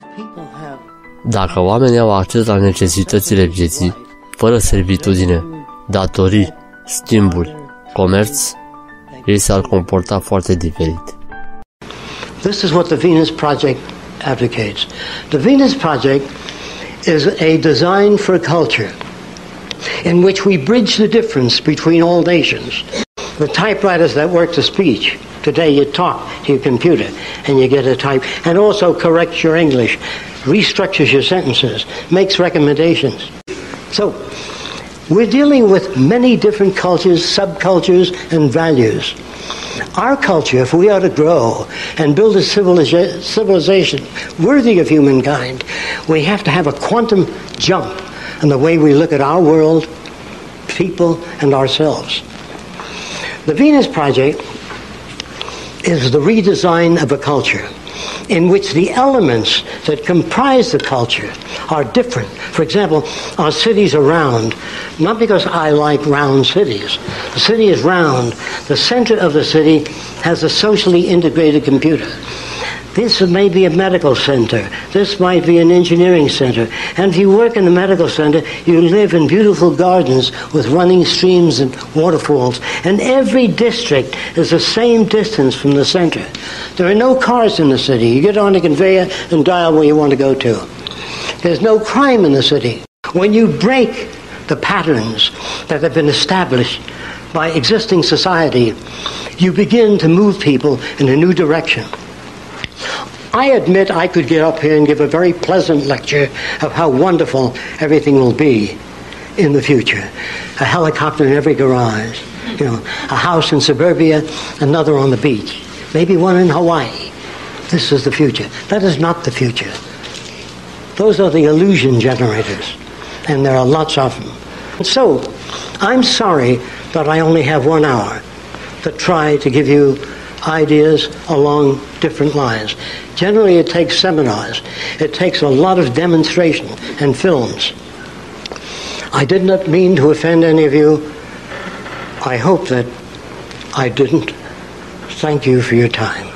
Dacă oamenii au acces la necesitățile vieții, fără servitudine, datorii, schimburi, comerț, ei s-ar comporta foarte diferit. This is what the Venus Project advocates. The Venus Project is a design for culture in which we bridge the difference between all nations. The typewriters that work the speech. Today you talk to your computer and you get a type, and also corrects your English, restructures your sentences, makes recommendations. So we're dealing with many different cultures, subcultures, and values. Our culture, if we are to grow and build a civilization worthy of humankind, we have to have a quantum jump in the way we look at our world, people, and ourselves. The Venus Project is the redesign of a culture in which the elements that comprise the culture are different. For example, our cities are round, not because I like round cities. The city is round. The center of the city has a socially integrated computer. This may be a medical center. This might be an engineering center. And if you work in the medical center, you live in beautiful gardens with running streams and waterfalls. And every district is the same distance from the center. There are no cars in the city. You get on a conveyor and dial where you want to go to. There's no crime in the city. When you break the patterns that have been established by existing society, you begin to move people in a new direction. I admit I could get up here and give a very pleasant lecture of how wonderful everything will be in the future. A helicopter in every garage, a house in suburbia, another on the beach, maybe one in Hawaii. This is the future. That is not the future. Those are the illusion generators, and there are lots of them. So, I'm sorry that I only have 1 hour to try to give you ideas along different lines. Generally, it takes seminars. It takes a lot of demonstration and films. I did not mean to offend any of you. I hope that I didn't. Thank you for your time.